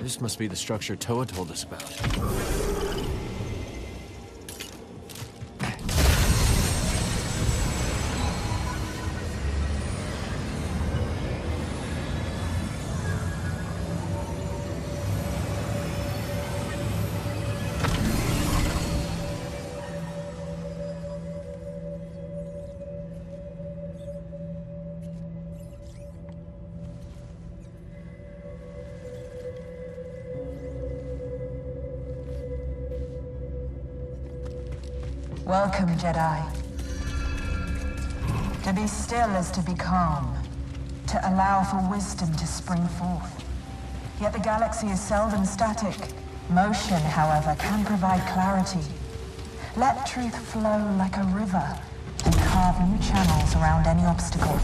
This must be the structure Toa told us about. Welcome, Jedi. To be still is to be calm, to allow for wisdom to spring forth. Yet the galaxy is seldom static. Motion, however, can provide clarity. Let truth flow like a river and carve new channels around any obstacle.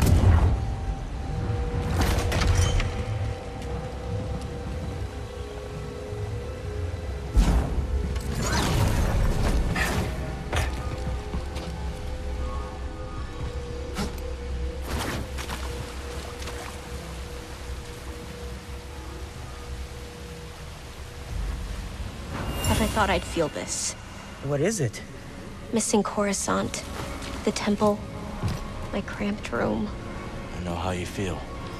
I thought I'd feel this. What is it? Missing Coruscant, the temple, my cramped room. I know how you feel.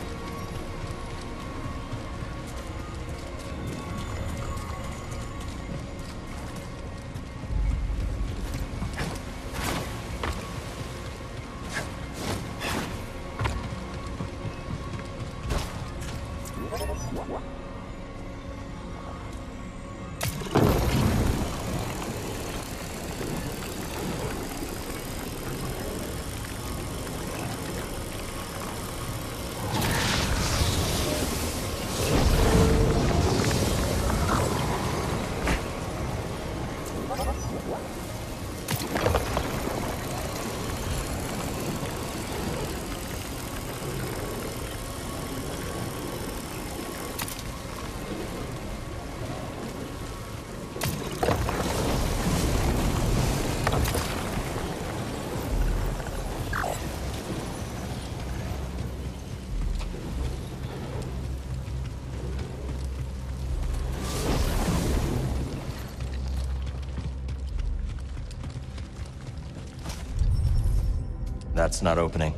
That's not opening.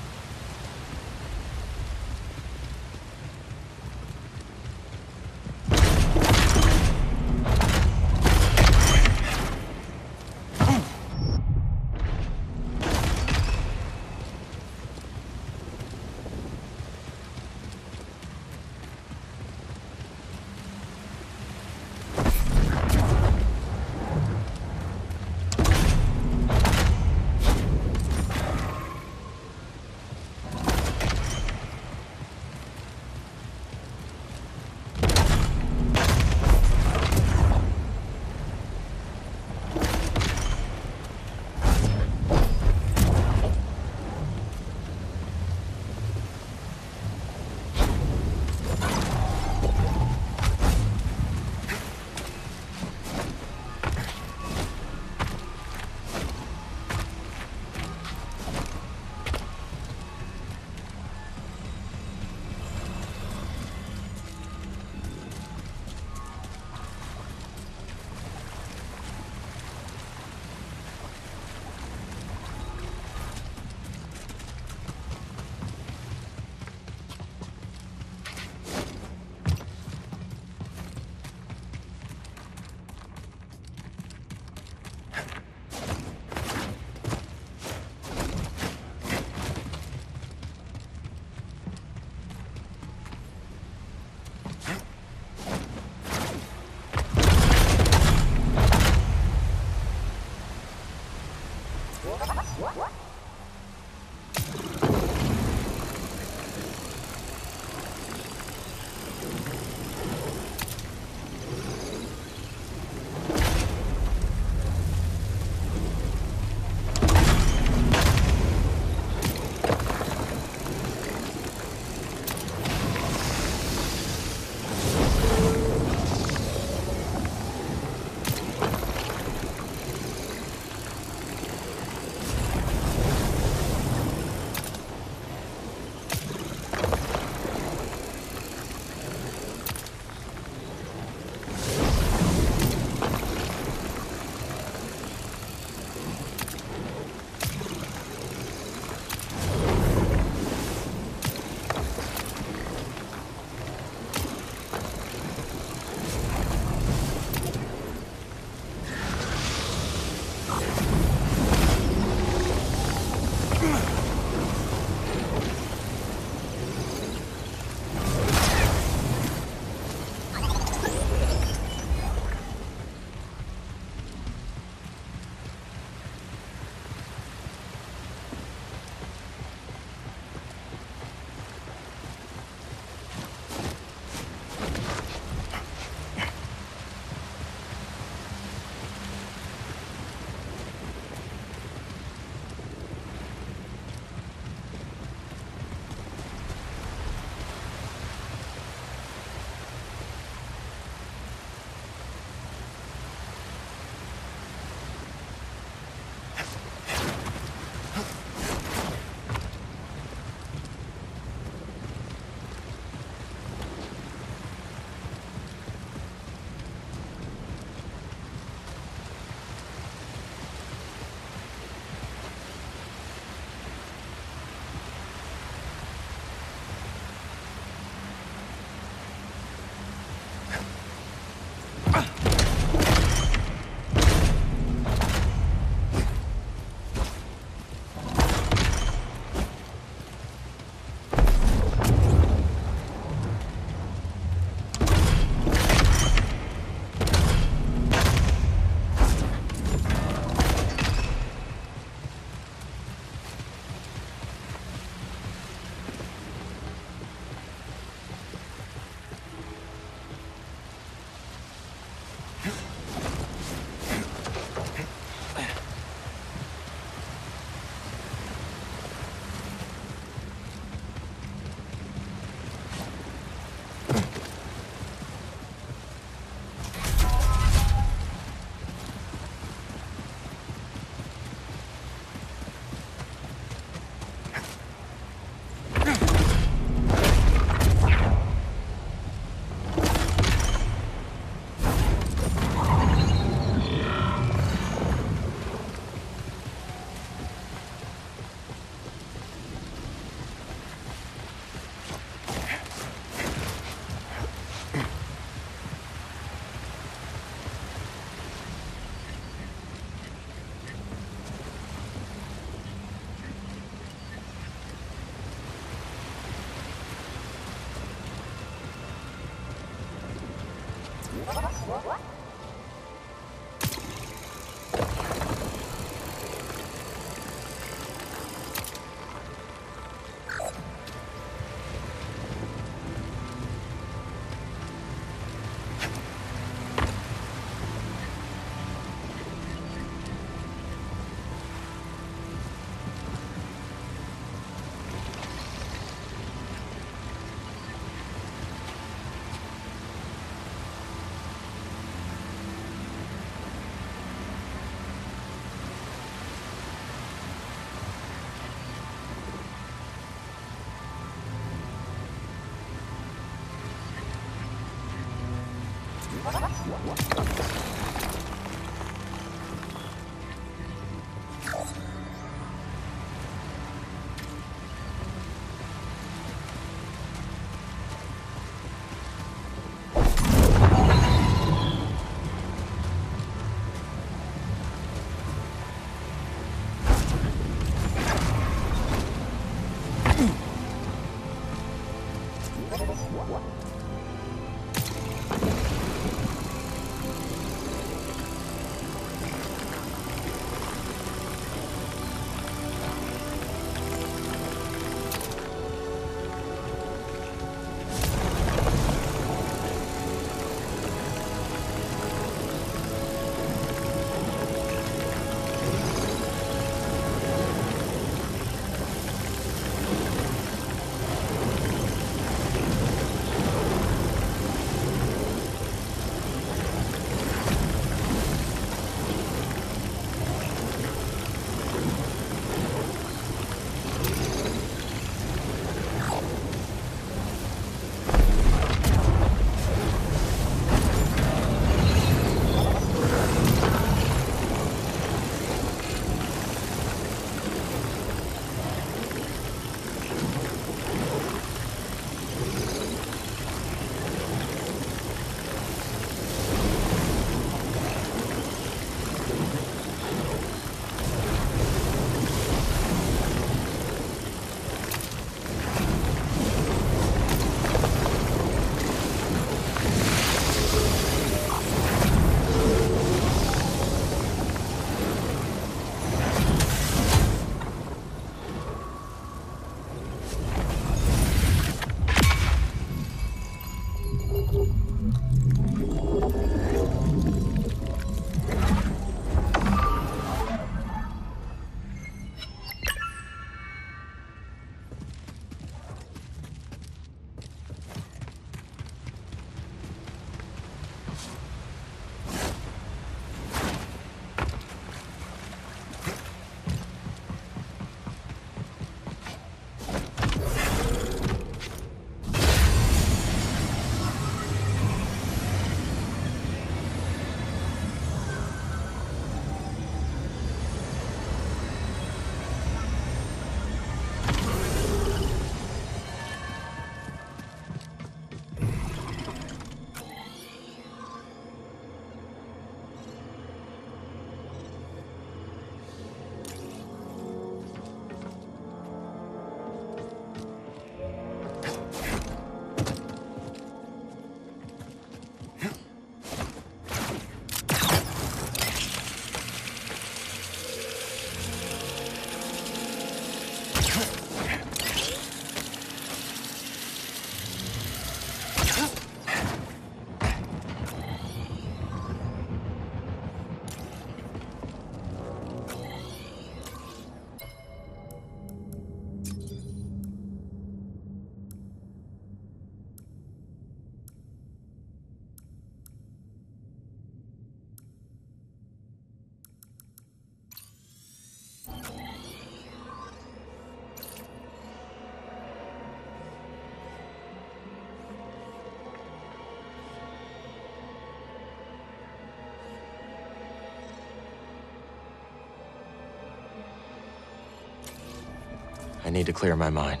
I need to clear my mind.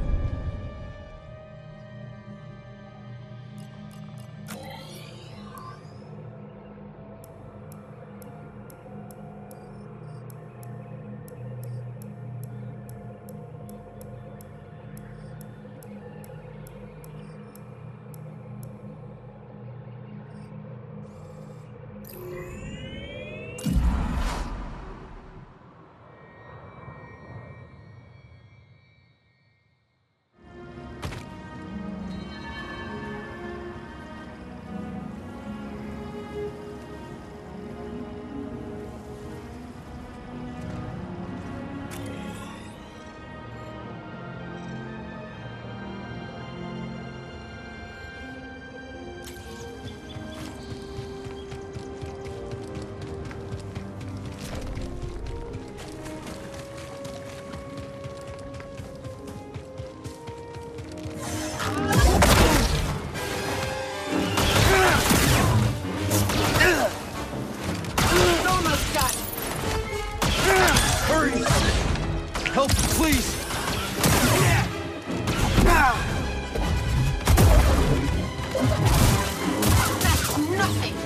Help, please! That's nothing!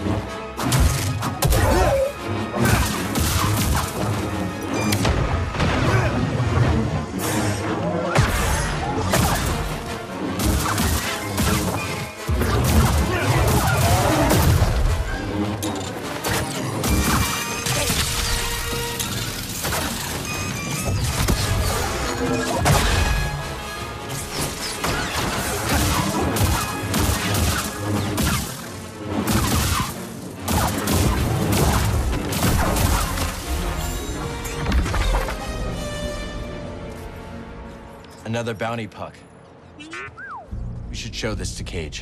Another bounty puck. We should show this to Cage.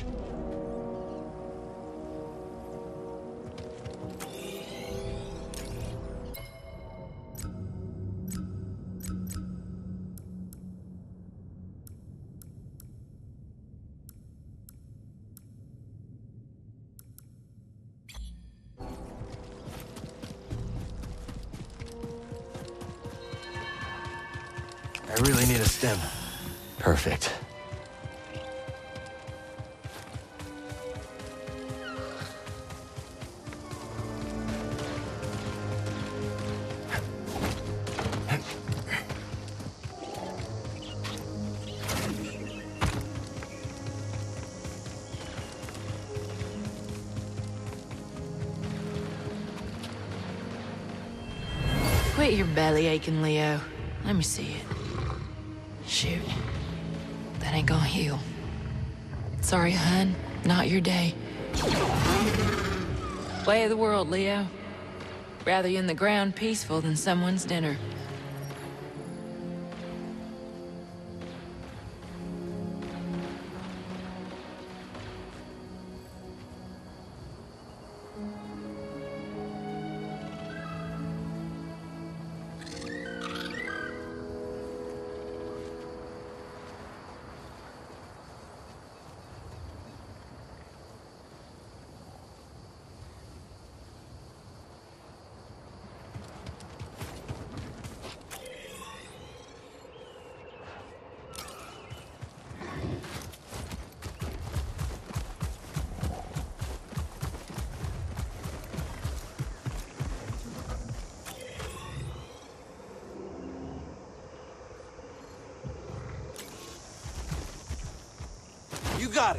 I really need a stem. Perfect. Quit your belly aching, Leo. Let me see it. Shoot. That ain't gonna heal. Sorry, hun. Not your day. Way of the world, Leo. Rather you in the ground peaceful than someone's dinner. You got it!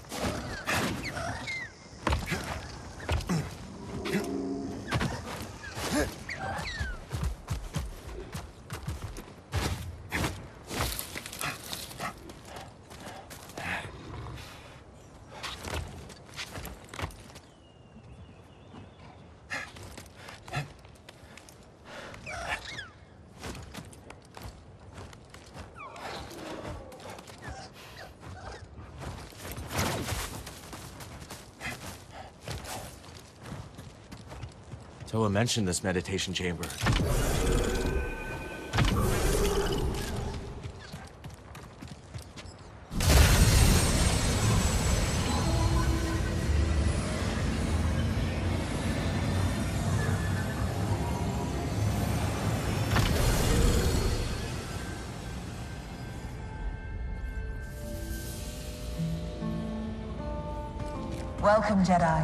Toa mentioned this meditation chamber. Welcome, Jedi.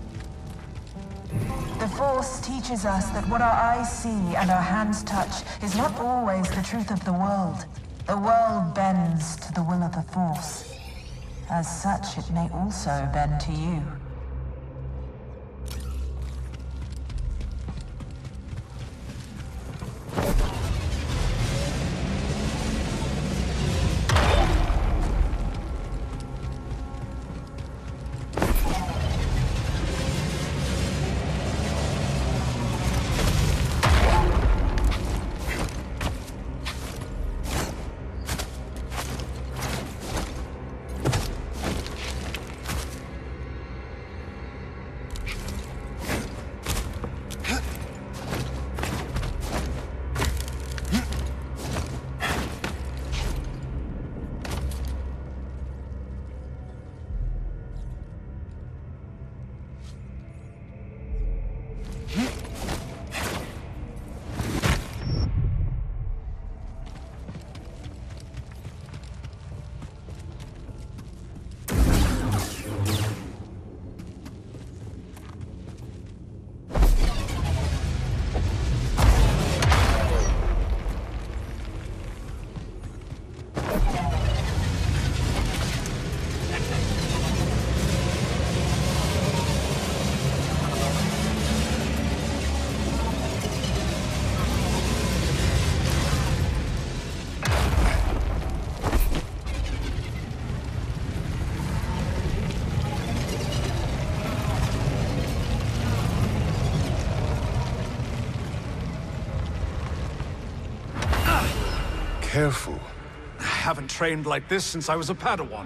The Force teaches us that what our eyes see and our hands touch is not always the truth of the world. The world bends to the will of the Force. As such, it may also bend to you. Careful. I haven't trained like this since I was a Padawan.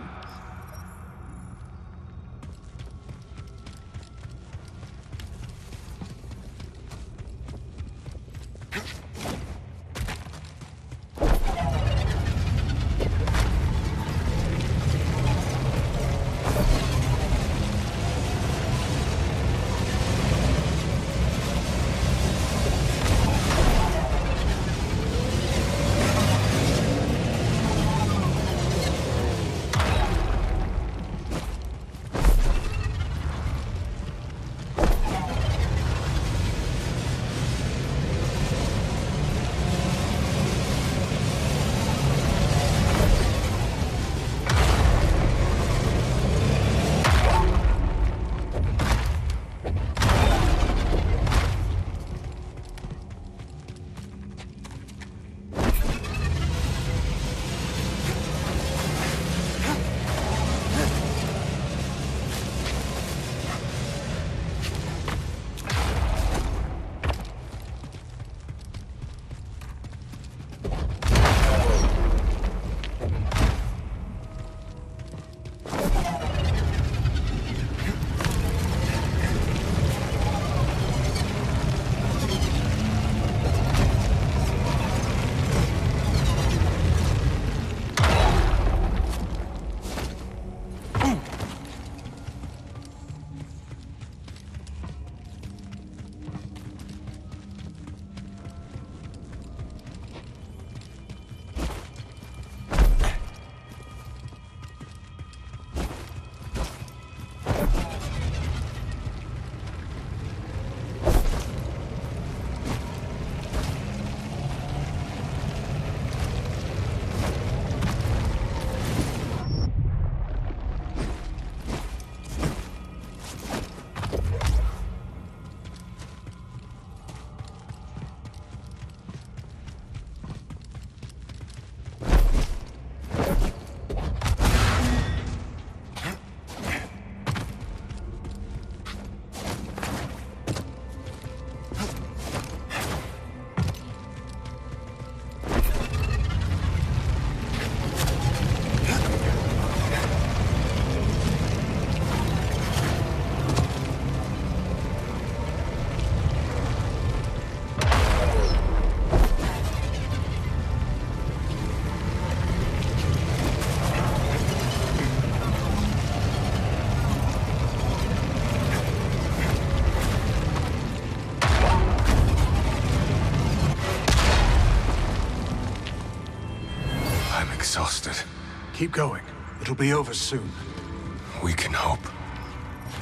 Keep going. It'll be over soon. We can hope.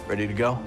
Ready to go?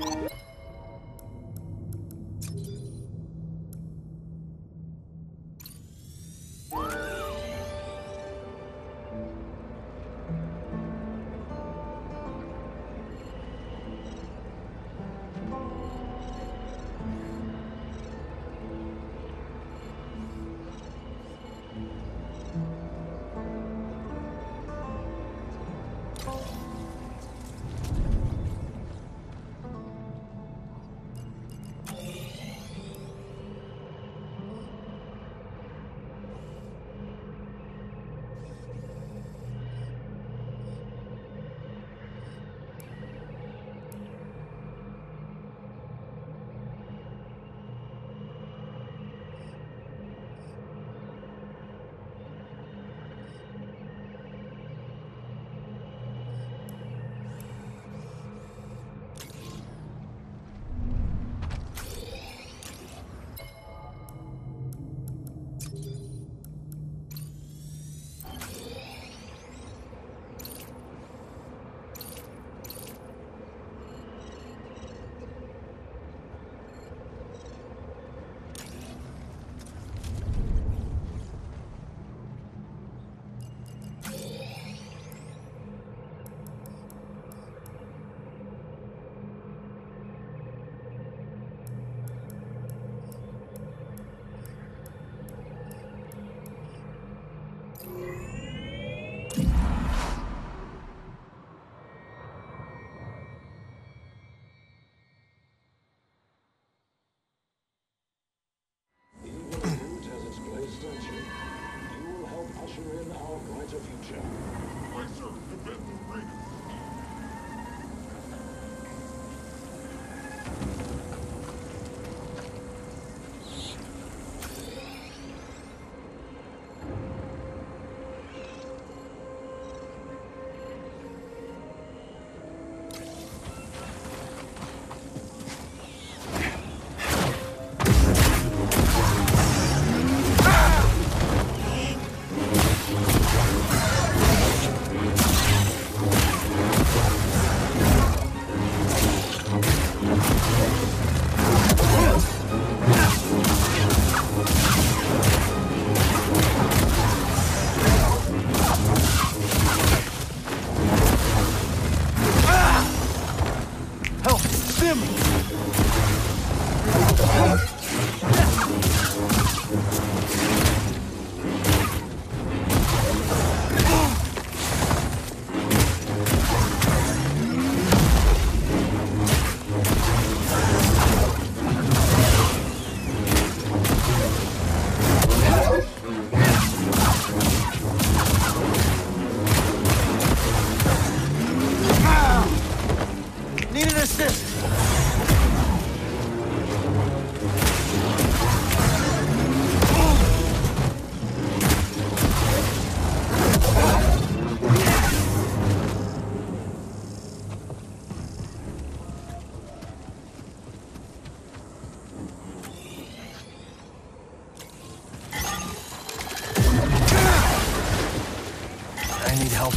I need help.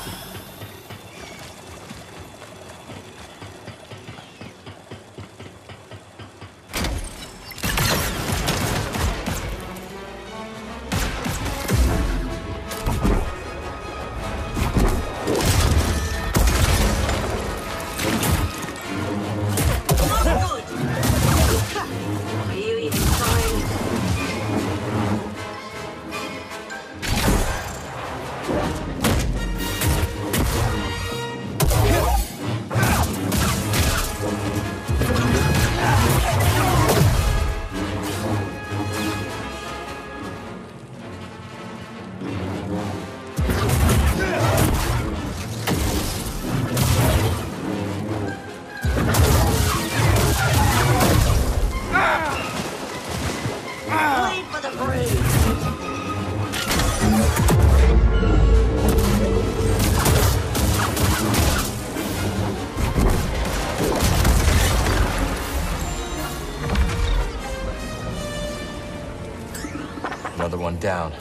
Another one down.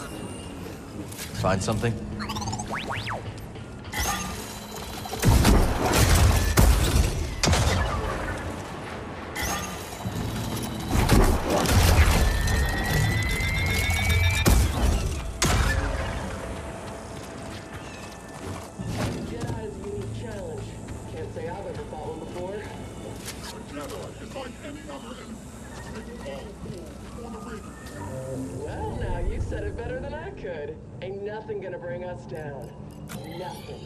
Find something? Can't say I've ever fought one before. Well, now you said it better than I could. Ain't nothing gonna bring us down. Nothing.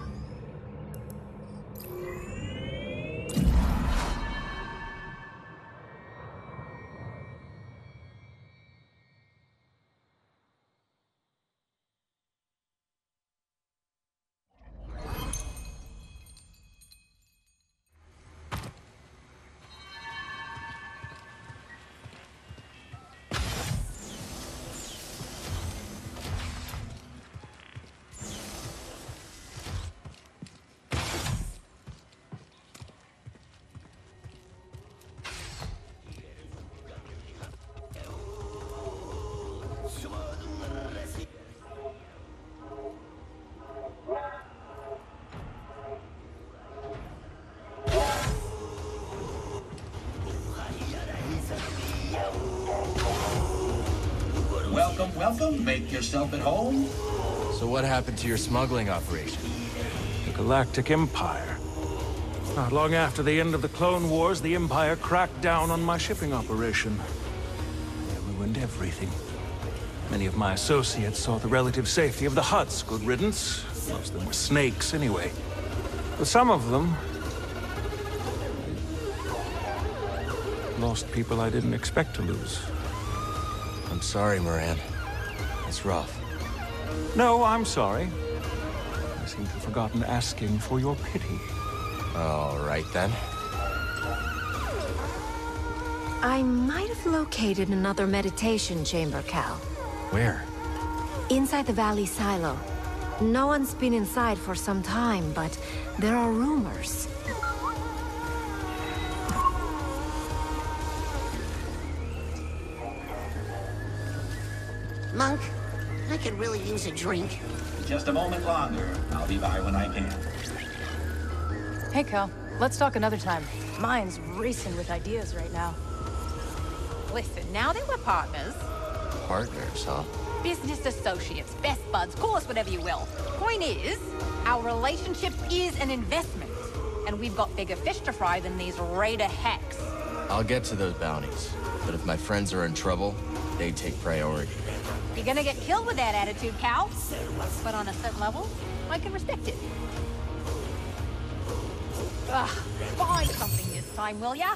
Welcome, welcome. Make yourself at home. So what happened to your smuggling operation? The Galactic Empire. Not long after the end of the Clone Wars, the Empire cracked down on my shipping operation. They ruined everything. Many of my associates saw the relative safety of the Hutts. Good riddance. Most of them were snakes anyway. But some of them lost people I didn't expect to lose. I'm sorry, Moran. It's rough. No, I'm sorry. I seem to have forgotten asking for your pity. All right, then. I might have located another meditation chamber, Cal. Where? Inside the Valley Silo. No one's been inside for some time, but there are rumors. Monk, I could really use a drink. Just a moment longer. I'll be by when I can. Hey, Cal. Let's talk another time. Mine's racing with ideas right now. Listen, now that we're partners... Partners, huh? Business associates, best buds, call us whatever you will. Point is, our relationship is an investment. And we've got bigger fish to fry than these raider hacks. I'll get to those bounties. But if my friends are in trouble, they take priority. You're gonna get killed with that attitude, Cal. But on a certain level, I can respect it. Ugh, find something this time, will ya?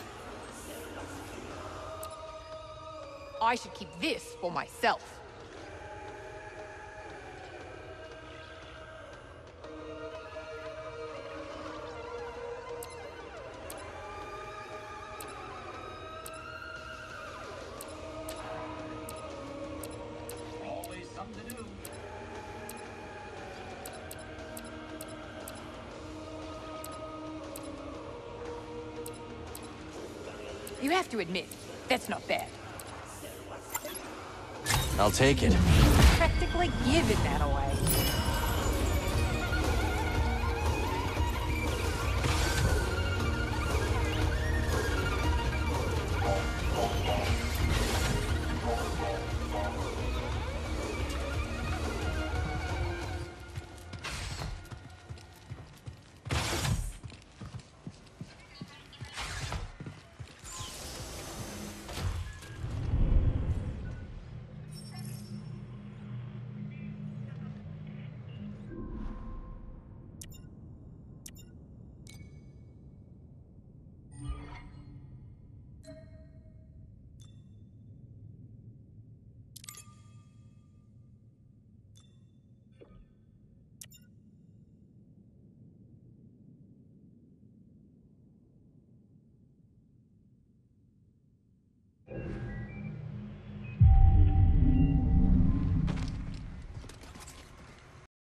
I should keep this for myself. Always something to do. You have to admit, that's not bad. I'll take it. Practically giving that away.